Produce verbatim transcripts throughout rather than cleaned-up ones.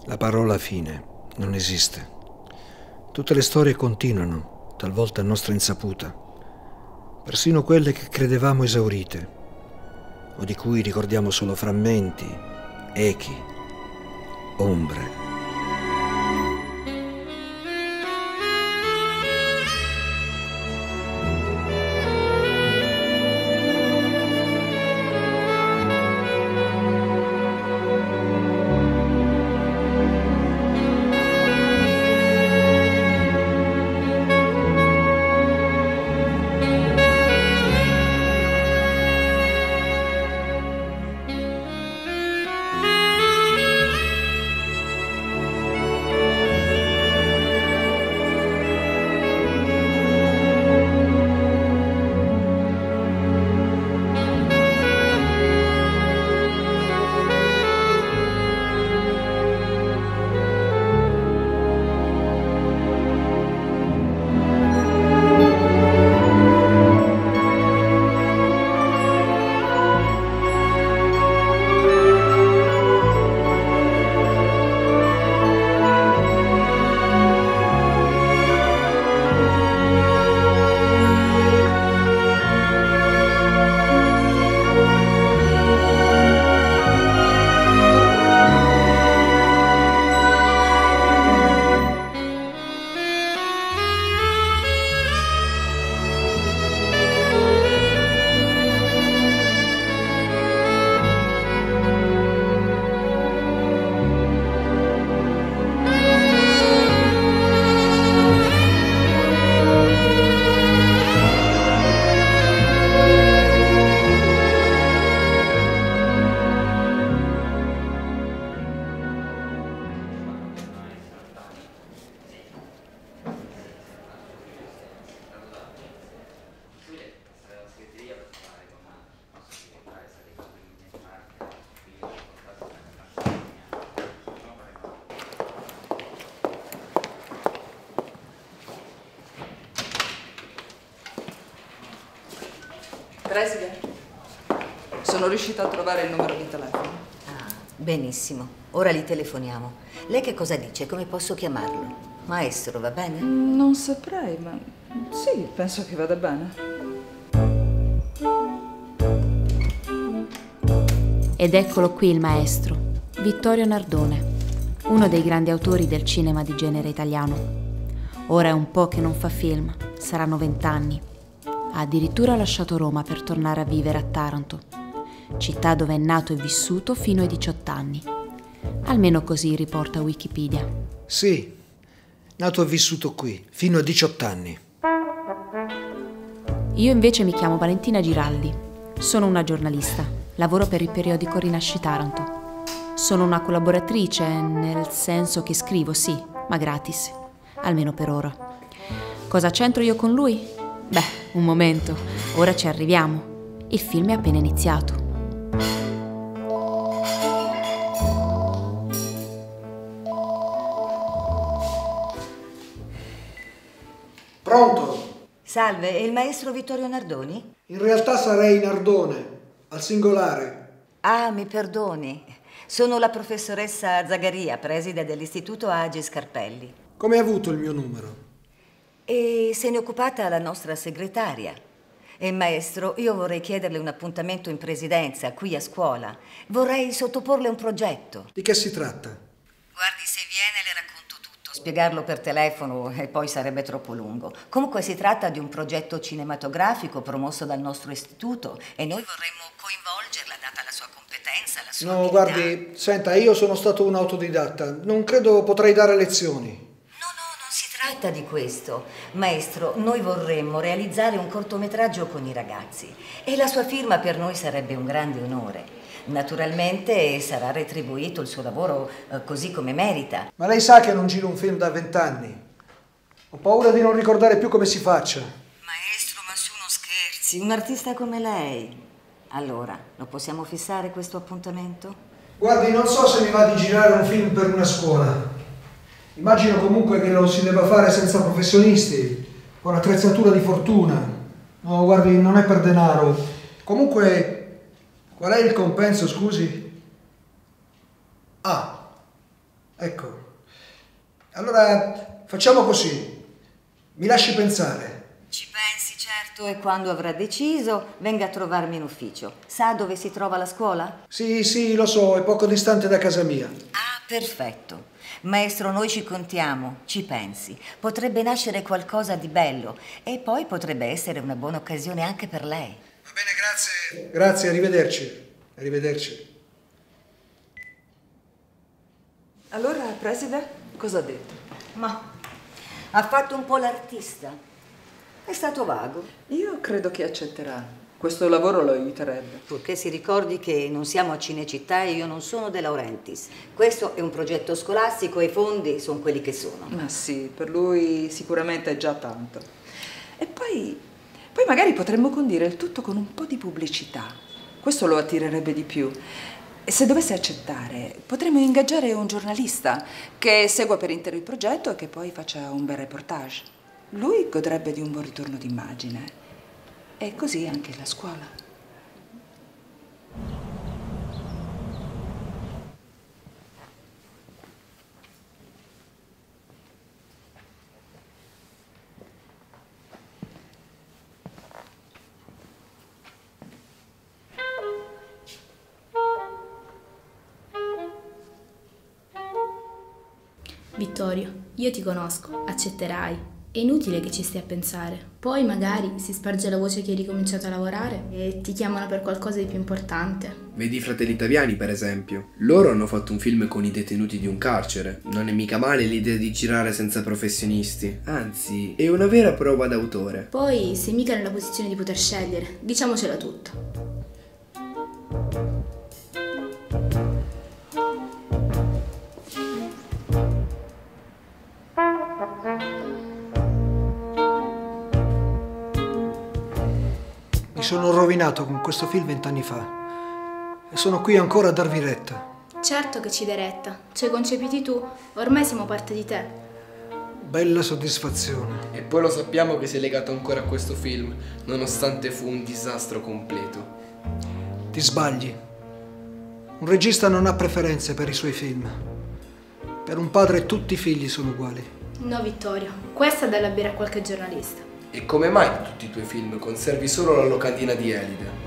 La parola fine non esiste. Tutte le storie continuano, talvolta a nostra insaputa, persino quelle che credevamo esaurite, o di cui ricordiamo solo frammenti, echi, ombre. Preside, sono riuscita a trovare il numero di telefono. Ah, benissimo. Ora gli telefoniamo. Lei che cosa dice? Come posso chiamarlo? Maestro, va bene? Non saprei, ma sì, penso che vada bene. Ed eccolo qui il maestro, Vittorio Nardone, uno dei grandi autori del cinema di genere italiano. Ora è un po' che non fa film, saranno vent'anni. Ha addirittura lasciato Roma per tornare a vivere a Taranto, città dove è nato e vissuto fino ai diciotto anni. Almeno così riporta Wikipedia. Sì, nato e vissuto qui, fino a diciotto anni. Io invece mi chiamo Valentina Giraldi. Sono una giornalista, lavoro per il periodico Rinasci Taranto. Sono una collaboratrice, nel senso che scrivo, sì, ma gratis, almeno per ora. Cosa c'entro io con lui? Beh, un momento, ora ci arriviamo. Il film è appena iniziato. Pronto? Salve, è il maestro Vittorio Nardoni? In realtà sarei Nardone, al singolare. Ah, mi perdoni. Sono la professoressa Zagaria, preside dell'Istituto Agi Scarpelli. Come hai avuto il mio numero? E se ne è occupata la nostra segretaria. E maestro, io vorrei chiederle un appuntamento in presidenza, qui a scuola. Vorrei sottoporle un progetto. Di che si tratta? Guardi, se viene le racconto tutto. Spiegarlo per telefono e poi sarebbe troppo lungo. Comunque si tratta di un progetto cinematografico promosso dal nostro istituto e noi vorremmo coinvolgerla, data la sua competenza, la sua No, abilità. guardi, senta, io sono stato un autodidatta. Non credo potrei dare lezioni. Non si tratta di questo. Maestro, noi vorremmo realizzare un cortometraggio con i ragazzi e la sua firma per noi sarebbe un grande onore. Naturalmente sarà retribuito il suo lavoro eh, così come merita. Ma lei sa che non giro un film da vent'anni. Ho paura di non ricordare più come si faccia. Maestro, ma su, non scherzi. Un artista come lei. Allora, lo possiamo fissare questo appuntamento? Guardi, non so se mi va di girare un film per una scuola. Immagino comunque che lo si debba fare senza professionisti, con attrezzatura di fortuna. No, guardi, non è per denaro. Comunque, qual è il compenso, scusi? Ah, Ecco. Allora, facciamo così. Mi lasci pensare. Ci pensi, certo, e quando avrà deciso, venga a trovarmi in ufficio. Sa dove si trova la scuola? Sì, sì, lo so, è poco distante da casa mia. Ah, perfetto. Maestro, noi ci contiamo, ci pensi. Potrebbe nascere qualcosa di bello e poi potrebbe essere una buona occasione anche per lei. Va bene, grazie. Grazie, arrivederci. Arrivederci. Allora, preside, cosa ha detto? Ma ha fatto un po' l'artista. È stato vago. Io credo che accetterà. Questo lavoro lo aiuterebbe. Purché si ricordi che non siamo a Cinecittà e io non sono De Laurentiis. Questo è un progetto scolastico e i fondi sono quelli che sono. Ma sì, per lui sicuramente è già tanto. E poi, poi magari potremmo condire il tutto con un po' di pubblicità. Questo lo attirerebbe di più. E se dovesse accettare, potremmo ingaggiare un giornalista che segua per intero il progetto e che poi faccia un bel reportage. Lui godrebbe di un buon ritorno d'immagine. E così anche la scuola. Vittorio, io ti conosco, accetterai. È inutile che ci stia a pensare. Poi magari si sparge la voce che hai ricominciato a lavorare e ti chiamano per qualcosa di più importante. Vedi i Fratelli Italiani, per esempio. Loro hanno fatto un film con i detenuti di un carcere. Non è mica male l'idea di girare senza professionisti. Anzi, è una vera prova d'autore. Poi sei mica nella posizione di poter scegliere. Diciamocela tutta. Mi sono rovinato con questo film vent'anni fa e sono qui ancora a darvi retta. Certo che ci dai retta. Ci hai concepiti tu. Ormai siamo parte di te. Bella soddisfazione. E poi lo sappiamo che sei legato ancora a questo film, nonostante fu un disastro completo. Ti sbagli. Un regista non ha preferenze per i suoi film. Per un padre tutti i figli sono uguali. No, Vittorio. Questa è da bere a qualche giornalista. E come mai in tutti i tuoi film conservi solo la locandina di Elide?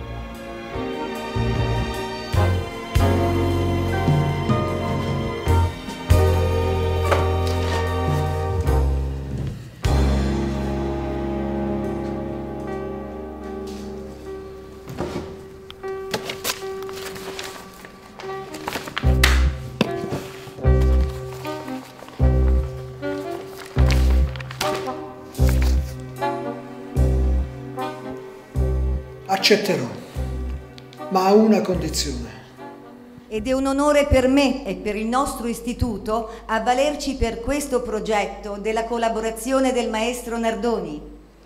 Accetterò, ma a una condizione. Ed è un onore per me e per il nostro istituto avvalerci per questo progetto della collaborazione del maestro Nardoni.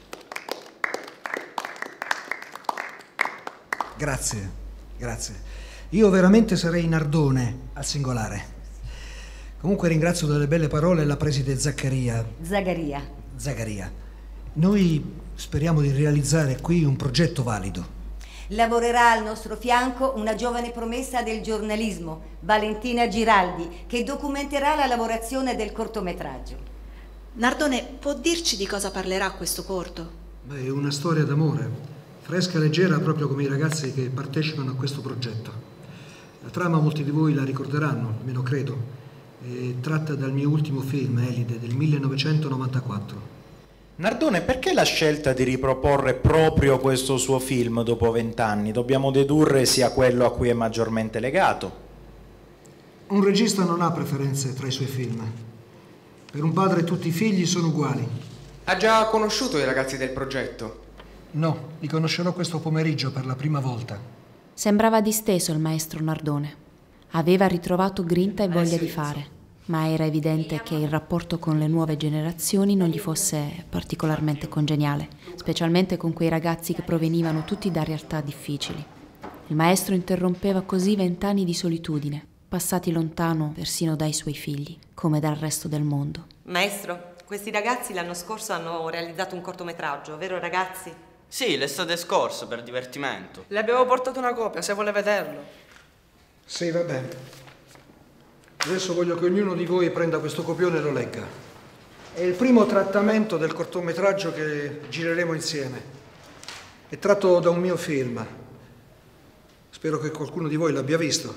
Grazie, grazie. Io veramente sarei Nardone al singolare. Comunque ringrazio delle belle parole la preside Zaccaria. Zagaria. Zagaria. Noi speriamo di realizzare qui un progetto valido. Lavorerà al nostro fianco una giovane promessa del giornalismo, Valentina Giraldi, che documenterà la lavorazione del cortometraggio. Nardone, può dirci di cosa parlerà questo corto? Beh, è una storia d'amore, fresca e leggera proprio come i ragazzi che partecipano a questo progetto. La trama molti di voi la ricorderanno, almeno credo. È tratta dal mio ultimo film, Elide, del millenovecentonovantaquattro. Nardone, perché la scelta di riproporre proprio questo suo film dopo vent'anni? Dobbiamo dedurre sia quello a cui è maggiormente legato. Un regista non ha preferenze tra i suoi film. Per un padre tutti i figli sono uguali. Ha già conosciuto i ragazzi del progetto? No, li conoscerò questo pomeriggio per la prima volta. Sembrava disteso il maestro Nardone. Aveva ritrovato grinta e voglia di fare. Ma era evidente che il rapporto con le nuove generazioni non gli fosse particolarmente congeniale, specialmente con quei ragazzi che provenivano tutti da realtà difficili. Il maestro interrompeva così vent'anni di solitudine, passati lontano persino dai suoi figli, come dal resto del mondo. Maestro, questi ragazzi l'anno scorso hanno realizzato un cortometraggio, vero ragazzi? Sì, l'estate scorsa, per divertimento. Le abbiamo portato una copia, se vuole vederlo. Sì, va bene. Adesso voglio che ognuno di voi prenda questo copione e lo legga. È il primo trattamento del cortometraggio che gireremo insieme. È tratto da un mio film. Spero che qualcuno di voi l'abbia visto.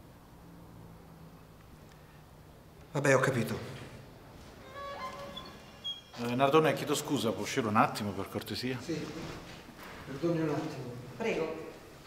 Vabbè, ho capito. Eh, Nardone, chiedo scusa, può uscire un attimo per cortesia? Sì, perdoni un attimo. Prego.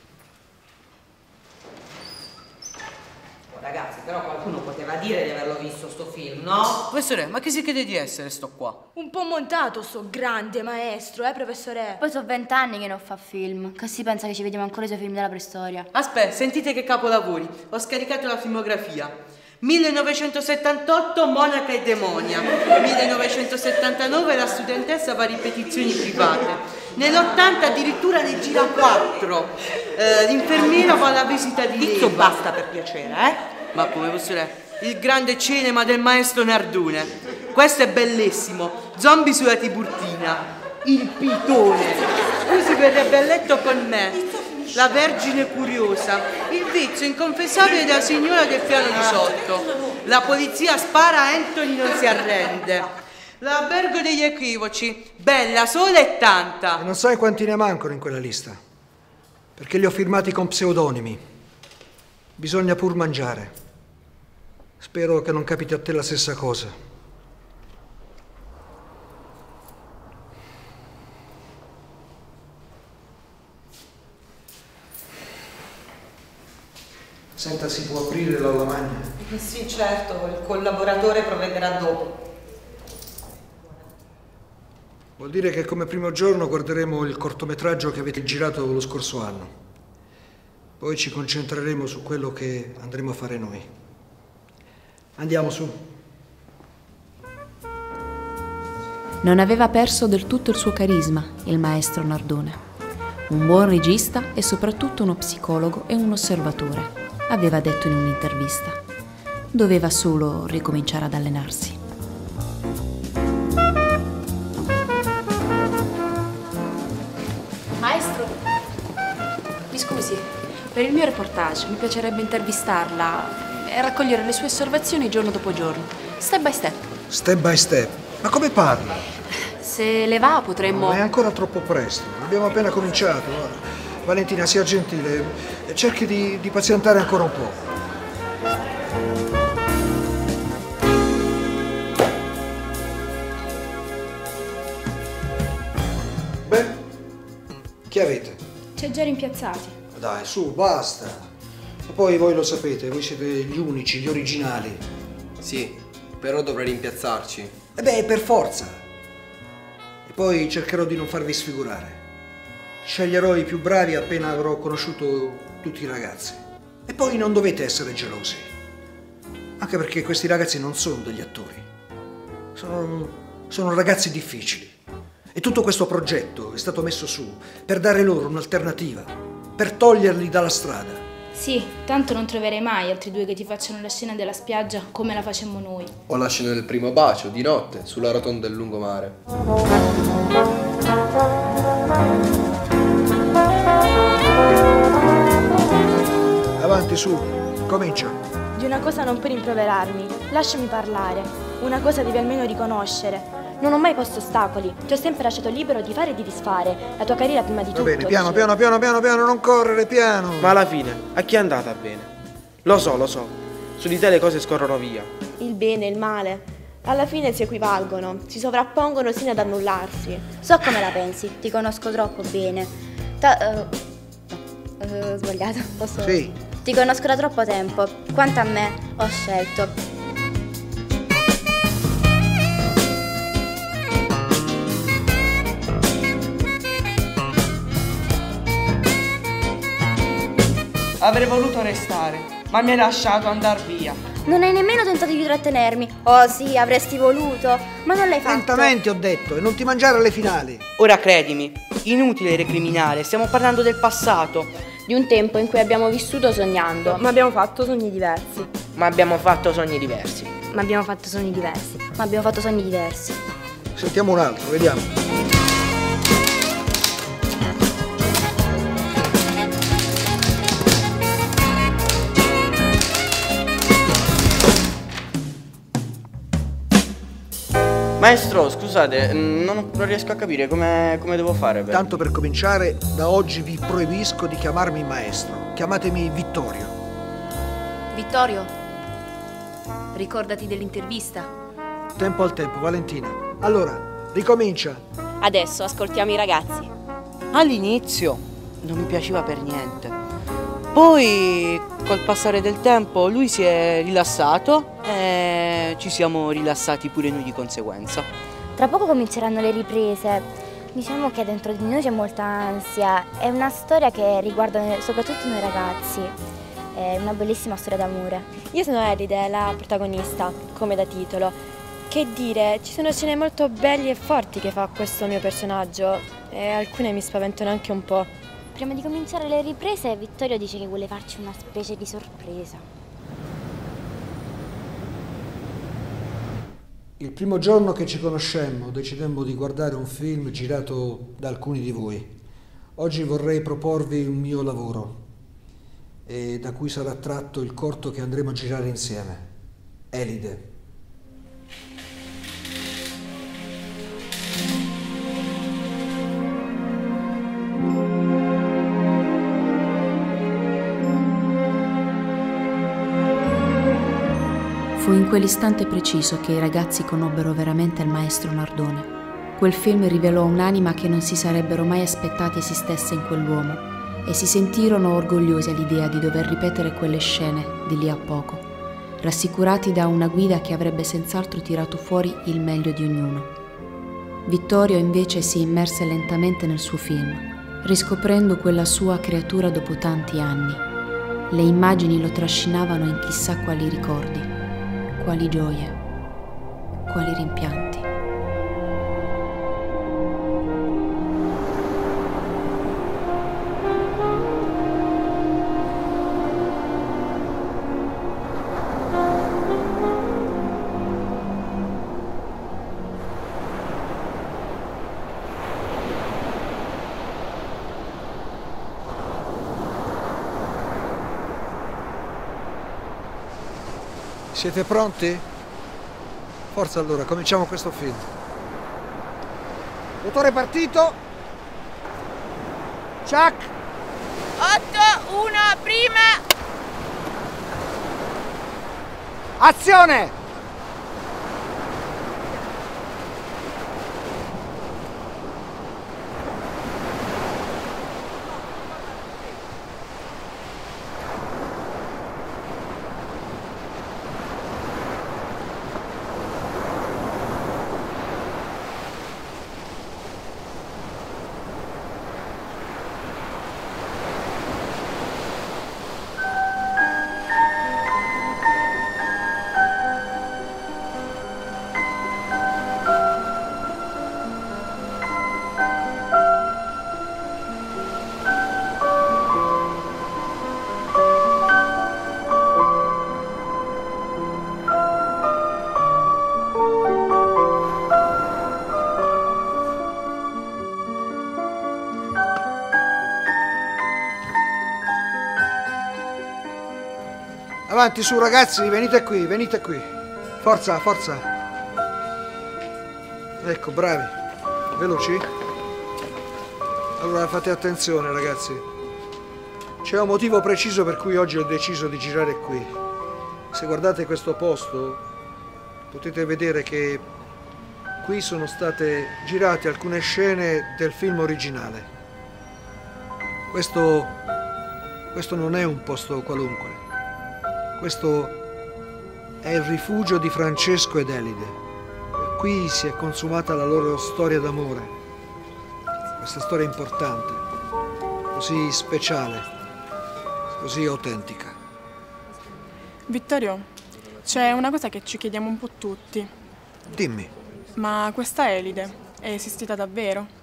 Ragazzi, però qualcuno poteva dire di averlo visto sto film, no? Professore, ma che si crede di essere sto qua? Un po' montato sto grande maestro, eh professore? Poi sono vent'anni che non fa film. Che si pensa che ci vediamo ancora i suoi film della preistoria? Aspetta, sentite che capolavori. Ho scaricato la filmografia. millenovecentosettantotto Monaca e Demonia. millenovecentosettantanove La studentessa va a ripetizioni private. Nell'ottanta addirittura ne gira quattro. Eh, l'infermiera va alla visita di Pizzo, basta per piacere, eh? Ma come posso dire? Il grande cinema del maestro Nardone. Questo è bellissimo. Zombie sulla Tiburtina. Il pitone. Qui si verrebbe a letto con me. La Vergine curiosa. Il vizio inconfessabile della signora del piano di sotto. La polizia spara, Anthony non si arrende. L'albergo degli equivoci. Bella, sola e tanta. E non sai quanti ne mancano in quella lista? Perché li ho firmati con pseudonimi. Bisogna pur mangiare. Spero che non capiti a te la stessa cosa. Senta, si può aprire la lavagna? Eh sì, certo, il collaboratore provvederà dopo. Vuol dire che come primo giorno guarderemo il cortometraggio che avete girato lo scorso anno. Poi ci concentreremo su quello che andremo a fare noi. Andiamo su. Non aveva perso del tutto il suo carisma, il maestro Nardone. Un buon regista e soprattutto uno psicologo e un osservatore, aveva detto in un'intervista. Doveva solo ricominciare ad allenarsi. Maestro, mi scusi, per il mio reportage mi piacerebbe intervistarla e raccogliere le sue osservazioni giorno dopo giorno, step by step. Step by step? Ma come parla? Se le va potremmo... No, è ancora troppo presto, abbiamo appena cominciato. Valentina, sia gentile, cerchi di, di pazientare ancora un po'. Beh, che avete? C'è già rimpiazzati. Dai, su, basta. E poi voi lo sapete, voi siete gli unici, gli originali. Sì, però dovrei rimpiazzarci. E beh, per forza. E poi cercherò di non farvi sfigurare. Sceglierò i più bravi appena avrò conosciuto tutti i ragazzi. E poi non dovete essere gelosi. Anche perché questi ragazzi non sono degli attori. Sono, sono ragazzi difficili. E tutto questo progetto è stato messo su per dare loro un'alternativa, per toglierli dalla strada. Sì, tanto non troverei mai altri due che ti facciano la scena della spiaggia come la facemmo noi. O la scena del primo bacio, di notte, sulla rotonda del lungomare. Avanti, su, comincia. Di una cosa non puoi rimproverarmi, lasciami parlare. Una cosa devi almeno riconoscere. Non ho mai posto ostacoli, ti ho sempre lasciato libero di fare e di disfare. La tua carriera prima di tutto. Va bene, piano, piano, piano, piano, piano, non correre, piano. Ma alla fine, a chi è andata bene? Lo so, lo so, su di te le cose scorrono via. Il bene e il male, alla fine si equivalgono, si sovrappongono sino ad annullarsi. So come la pensi, ti conosco troppo bene. Ta uh, no, uh, sbagliato, posso... Sì. Ti conosco da troppo tempo, quanto a me ho scelto. Avrei voluto restare, ma mi hai lasciato andar via. Non hai nemmeno tentato di trattenermi. Oh sì, avresti voluto, ma non l'hai fatto. Lentamente ho detto, e non ti mangiare alle finali. Ora credimi, inutile recriminare, stiamo parlando del passato. Di un tempo in cui abbiamo vissuto sognando, ma abbiamo fatto sogni diversi. Ma abbiamo fatto sogni diversi. Ma abbiamo fatto sogni diversi. Ma abbiamo fatto sogni diversi. Sentiamo un altro, vediamo. Maestro, scusate, non, non riesco a capire come, come devo fare per... Tanto per cominciare, da oggi vi proibisco di chiamarmi maestro. Chiamatemi Vittorio. Vittorio, ricordati dell'intervista. Tempo al tempo, Valentina. Allora, ricomincia. Adesso ascoltiamo i ragazzi. All'inizio non mi piaceva per niente. Poi, col passare del tempo, lui si è rilassato e ci siamo rilassati pure noi di conseguenza. Tra poco cominceranno le riprese. Diciamo che dentro di noi c'è molta ansia. È una storia che riguarda soprattutto noi ragazzi. È una bellissima storia d'amore. Io sono Elide, la protagonista, come da titolo. Che dire, ci sono scene molto belle e forti che fa questo mio personaggio e alcune mi spaventano anche un po'. Prima di cominciare le riprese, Vittorio dice che vuole farci una specie di sorpresa. Il primo giorno che ci conoscemmo decidemmo di guardare un film girato da alcuni di voi. Oggi vorrei proporvi un mio lavoro e da cui sarà tratto il corto che andremo a girare insieme. Elide. Fu in quell'istante preciso che i ragazzi conobbero veramente il maestro Nardone. Quel film rivelò un'anima che non si sarebbero mai aspettati esistesse in quell'uomo e si sentirono orgogliosi all'idea di dover ripetere quelle scene di lì a poco, rassicurati da una guida che avrebbe senz'altro tirato fuori il meglio di ognuno. Vittorio invece si immerse lentamente nel suo film, riscoprendo quella sua creatura dopo tanti anni. Le immagini lo trascinavano in chissà quali ricordi, quali gioie, quali rimpianti. Siete pronti? Forza allora, cominciamo questo film. Motore partito. Chuck. otto, uno, prima. Azione! Avanti su ragazzi, venite qui, venite qui. Forza, forza. Ecco, bravi. Veloci. Allora fate attenzione ragazzi. C'è un motivo preciso per cui oggi ho deciso di girare qui. Se guardate questo posto potete vedere che qui sono state girate alcune scene del film originale. Questo, questo non è un posto qualunque. Questo è il rifugio di Francesco ed Elide. Qui si è consumata la loro storia d'amore. Questa storia importante, così speciale, così autentica. Vittorio, c'è una cosa che ci chiediamo un po' tutti. Dimmi. Ma questa Elide è esistita davvero?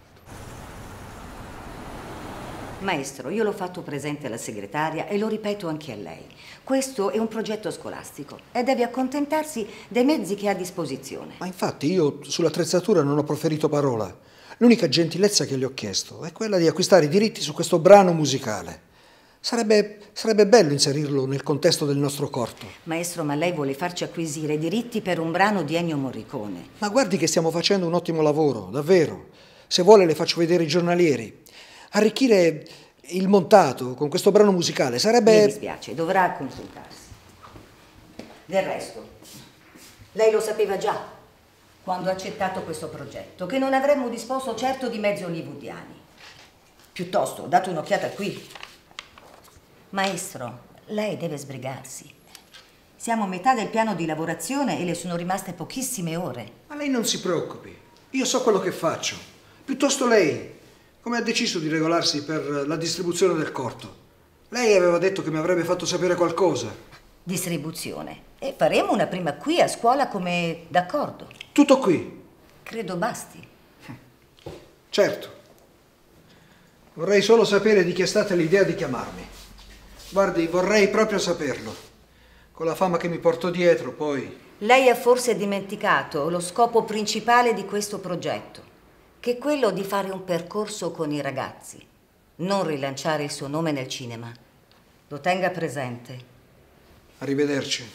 Maestro, io l'ho fatto presente alla segretaria e lo ripeto anche a lei. Questo è un progetto scolastico e deve accontentarsi dei mezzi che ha a disposizione. Ma infatti io sull'attrezzatura non ho proferito parola. L'unica gentilezza che le ho chiesto è quella di acquistare i diritti su questo brano musicale. Sarebbe, sarebbe bello inserirlo nel contesto del nostro corto. Maestro, ma lei vuole farci acquisire i diritti per un brano di Ennio Morricone. Ma guardi che stiamo facendo un ottimo lavoro, davvero. Se vuole le faccio vedere i giornalieri. Arricchire il montato con questo brano musicale sarebbe... Mi dispiace, dovrà consultarsi. Del resto, lei lo sapeva già quando ha accettato questo progetto, che non avremmo disposto certo di mezzi hollywoodiani. Piuttosto, date un'occhiata qui. Maestro, lei deve sbrigarsi. Siamo a metà del piano di lavorazione e le sono rimaste pochissime ore. Ma lei non si preoccupi, io so quello che faccio. Piuttosto lei, come ha deciso di regolarsi per la distribuzione del corto? Lei aveva detto che mi avrebbe fatto sapere qualcosa. Distribuzione. E faremo una prima qui a scuola come d'accordo. Tutto qui? Credo basti. Certo. Vorrei solo sapere di chi è stata l'idea di chiamarmi. Guardi, vorrei proprio saperlo. Con la fama che mi porto dietro, poi... Lei ha forse dimenticato lo scopo principale di questo progetto, che è quello di fare un percorso con i ragazzi, non rilanciare il suo nome nel cinema. Lo tenga presente. Arrivederci.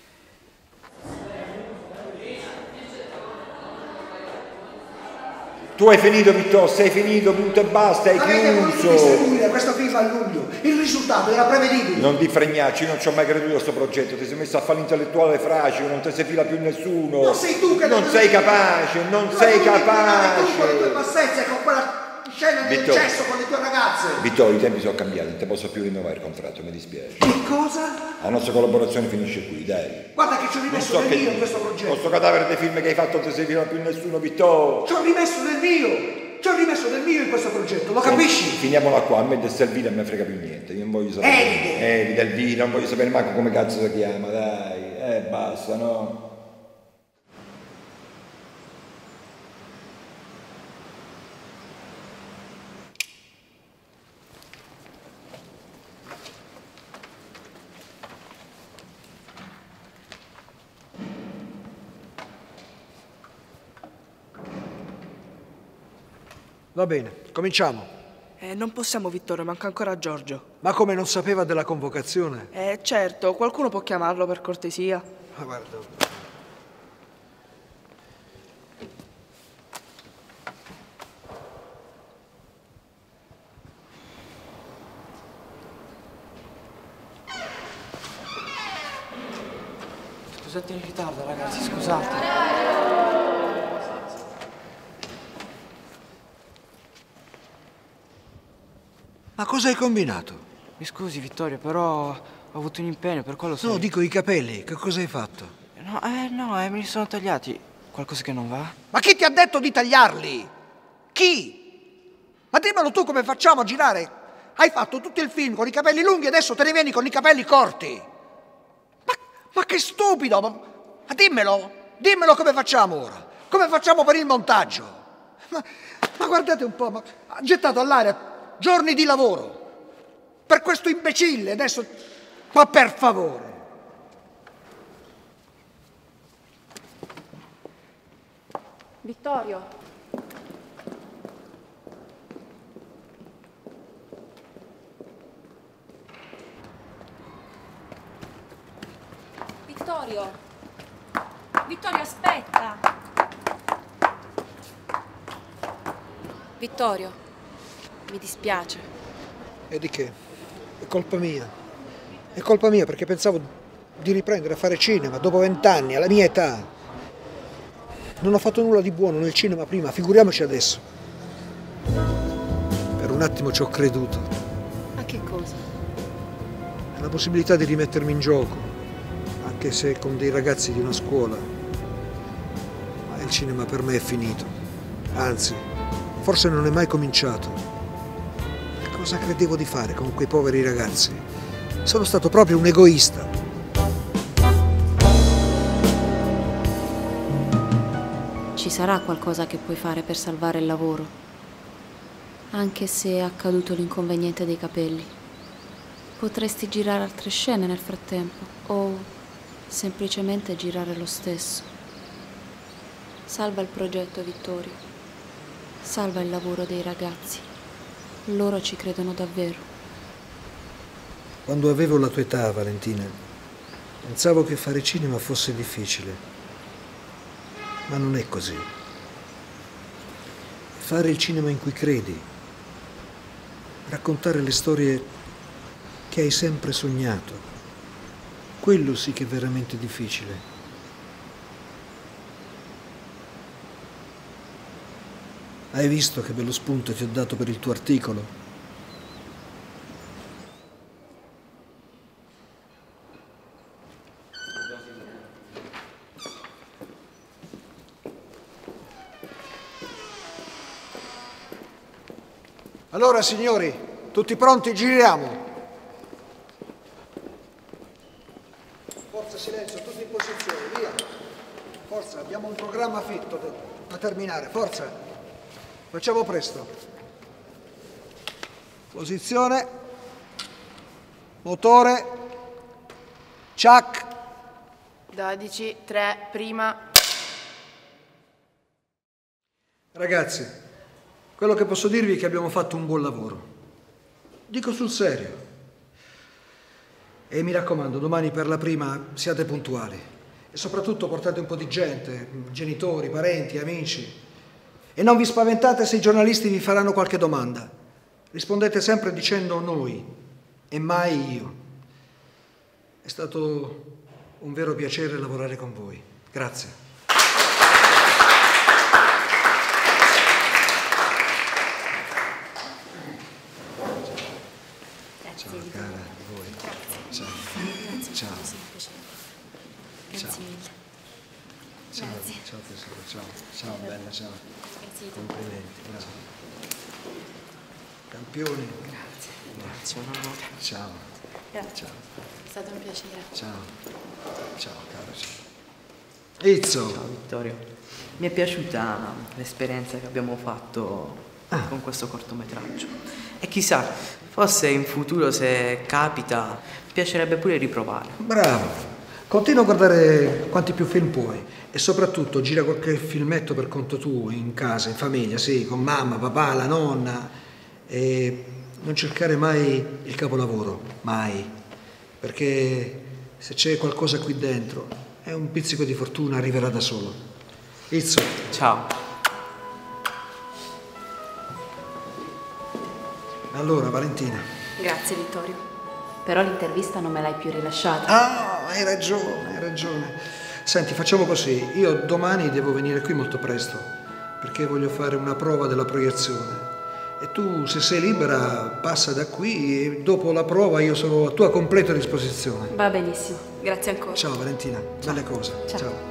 Tu hai finito, Vittorio, sei finito, punto e basta, hai Avete voluto chiuso. distribuire questa film a luglio. Il risultato era prevedibile. Non ti fregnarci, io non ci ho mai creduto a questo progetto, ti sei messo a fare l'intellettuale fracico, non ti si fila più nessuno. No, sei tu che non non sei capace, non Tu sei Tu con le tue capace. bassezze, con quella scena del Vittorio. cesso con le tue ragazze. Vittorio, i tempi sono cambiati, non ti posso più rinnovare il contratto, mi dispiace. Che cosa? La nostra collaborazione finisce qui, dai. Guarda che ci ho rimesso Non so del che mio in questo progetto. Questo cadavere dei film che hai fatto non ti si fila più nessuno, Vittorio. Ci ho rimesso del mio. Ci ho rimesso del mio in questo progetto, lo capisci? Finiamola qua, a me del Elvira non mi frega più niente, io non voglio sapere. Evide! Evide, Elvira, non voglio sapere manco come cazzo si chiama, dai. Eh, basta, no? Va bene, cominciamo. Eh, non possiamo, Vittorio, manca ancora Giorgio. Ma come non sapeva della convocazione? Eh, certo, qualcuno può chiamarlo per cortesia. Ma guarda. Scusate il ritardo, ragazzi, scusate. Ma cosa hai combinato? Mi scusi, Vittorio, però ho avuto un impegno, per quello sono... No, dico i capelli, che cosa hai fatto? No, eh, no, eh, me li sono tagliati. Qualcosa che non va? Ma chi ti ha detto di tagliarli? Chi? Ma dimmelo tu come facciamo a girare? Hai fatto tutto il film con i capelli lunghi e adesso te ne vieni con i capelli corti. Ma, ma che stupido! Ma, ma dimmelo, dimmelo come facciamo ora? Come facciamo per il montaggio? Ma, ma guardate un po', ma ha gettato all'aria giorni di lavoro per questo imbecille, adesso... Ma per favore! Vittorio. Vittorio. Vittorio, aspetta. Vittorio, mi dispiace. E di che? È colpa mia. È colpa mia perché pensavo di riprendere a fare cinema dopo vent'anni, alla mia età. Non ho fatto nulla di buono nel cinema prima, figuriamoci adesso. Per un attimo ci ho creduto. A che cosa? La possibilità di rimettermi in gioco, anche se con dei ragazzi di una scuola. Ma il cinema per me è finito. Anzi, forse non è mai cominciato. Che cosa credevo di fare con quei poveri ragazzi? Sono stato proprio un egoista. Ci sarà qualcosa che puoi fare per salvare il lavoro, anche se è accaduto l'inconveniente dei capelli. Potresti girare altre scene nel frattempo, o semplicemente girare lo stesso. Salva il progetto, Vittorio. Salva il lavoro dei ragazzi. Loro ci credono davvero. Quando avevo la tua età, Valentina, pensavo che fare cinema fosse difficile. Ma non è così. Fare il cinema in cui credi, raccontare le storie che hai sempre sognato, quello sì che è veramente difficile. Hai visto che bello spunto ti ho dato per il tuo articolo? Allora, signori, tutti pronti? Giriamo. Forza, silenzio, tutti in posizione, via. Forza, abbiamo un programma fitto da terminare, forza. Facciamo presto. Posizione. Motore. Ciak. dodici, tre, prima. Ragazzi, quello che posso dirvi è che abbiamo fatto un buon lavoro. Dico sul serio. E mi raccomando, domani per la prima siate puntuali. E soprattutto portate un po' di gente, genitori, parenti, amici. E non vi spaventate se i giornalisti vi faranno qualche domanda. Rispondete sempre dicendo noi e mai io. È stato un vero piacere lavorare con voi. Grazie. Ciao cara, a voi. Ciao. Ciao. Grazie mille. Ciao, Grazie. ciao tesoro, ciao. Ciao bella, ciao. Complimenti, bravo. Campioni. Grazie. Grazie, un onore. Ciao. Grazie. Ciao. È stato un piacere. Ciao. Ciao caro, ciao. Izzo. Ciao Vittorio. Mi è piaciuta l'esperienza che abbiamo fatto ah. con questo cortometraggio. E chissà, forse in futuro se capita, mi piacerebbe pure riprovare. Bravo. Continua a guardare quanti più film puoi e soprattutto gira qualche filmetto per conto tuo, in casa, in famiglia, sì, con mamma, papà, la nonna, e non cercare mai il capolavoro, mai, perché se c'è qualcosa qui dentro è un pizzico di fortuna, arriverà da solo. Izzo. Ciao. Allora, Valentina. Grazie Vittorio. Però l'intervista non me l'hai più rilasciata. Ah, hai ragione, hai ragione. Senti, facciamo così. Io domani devo venire qui molto presto, perché voglio fare una prova della proiezione. E tu, se sei libera, passa da qui e dopo la prova io sono a tua completa disposizione. Va benissimo. Grazie ancora. Ciao Valentina, belle cose. Ciao. Ciao.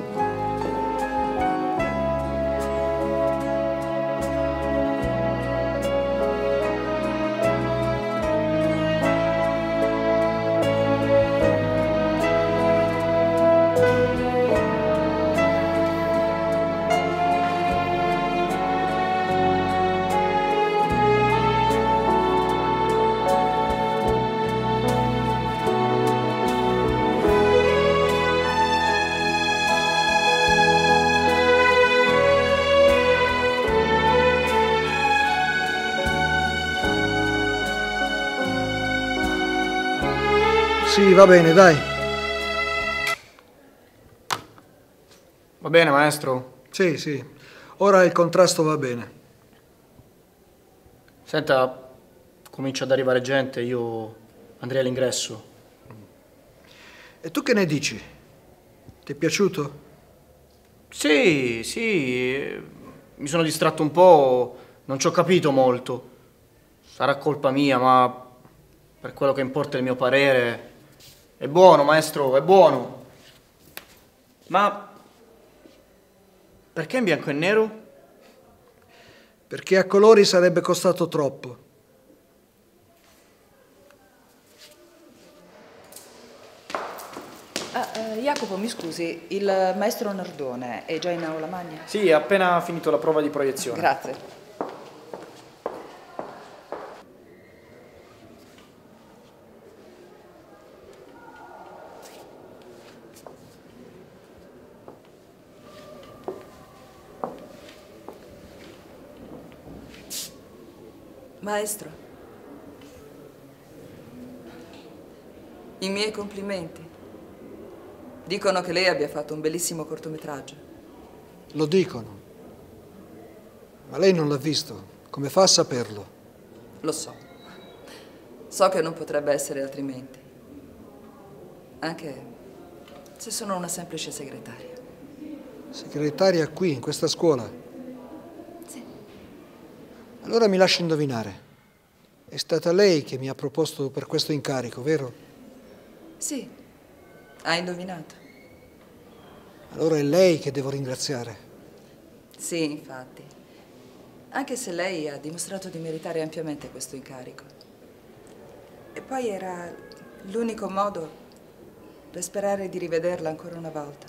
Sì, va bene, dai. Va bene, maestro? Sì, sì. Ora il contrasto va bene. Senta, comincia ad arrivare gente, io andrei all'ingresso. E tu che ne dici? Ti è piaciuto? Sì, sì. Mi sono distratto un po', non ci ho capito molto. Sarà colpa mia, ma per quello che importa il mio parere... È buono, maestro, è buono. Ma perché in bianco e nero? Perché a colori sarebbe costato troppo. Ah, eh, Jacopo, mi scusi, il maestro Nardone è già in aula magna? Sì, ha appena finito la prova di proiezione. Grazie. Maestro. I miei complimenti. Dicono che lei abbia fatto un bellissimo cortometraggio. Lo dicono. Ma lei non l'ha visto. Come fa a saperlo? Lo so. So che non potrebbe essere altrimenti. Anche se sono una semplice segretaria. Segretaria qui, in questa scuola? Sì. Allora mi lasci indovinare. È stata lei che mi ha proposto per questo incarico, vero? Sì, hai indovinato. Allora è lei che devo ringraziare. Sì, infatti. Anche se lei ha dimostrato di meritare ampiamente questo incarico. E poi era l'unico modo per sperare di rivederla ancora una volta.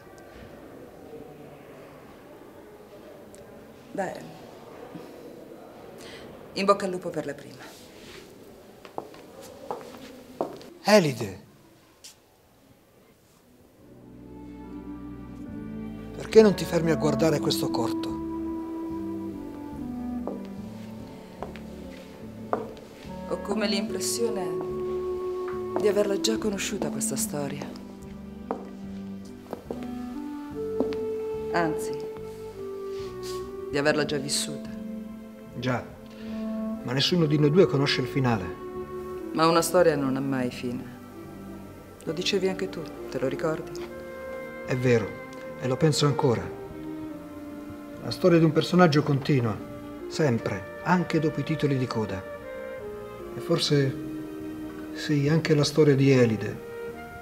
Beh, in bocca al lupo per la prima. Elide. Perché non ti fermi a guardare questo corto? Ho come l'impressione di averla già conosciuta questa storia. Anzi, di averla già vissuta. Già, ma nessuno di noi due conosce il finale. Ma una storia non ha mai fine. Lo dicevi anche tu, te lo ricordi? È vero, e lo penso ancora. La storia di un personaggio continua, sempre, anche dopo i titoli di coda. E forse, sì, anche la storia di Elide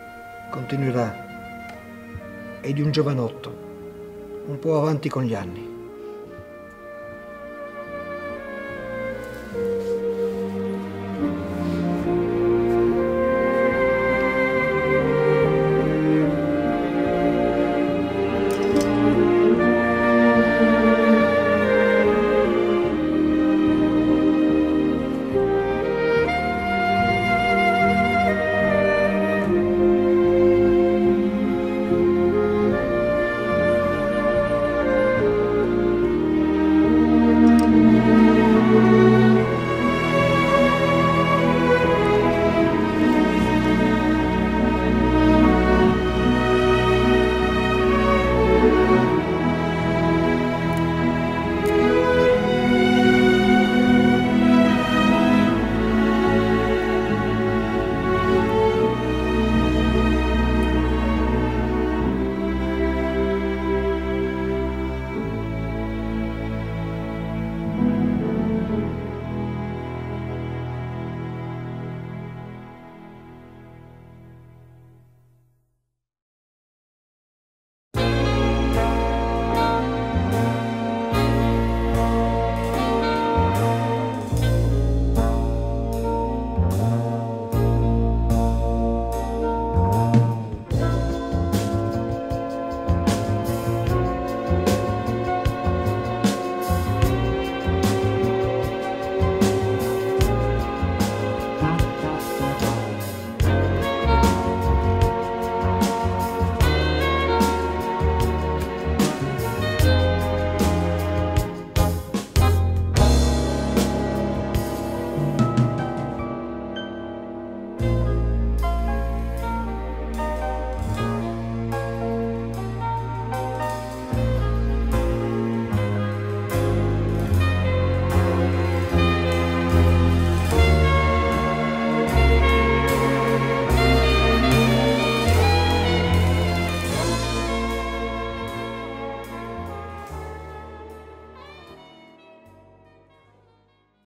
continuerà. E di un giovanotto, un po' avanti con gli anni.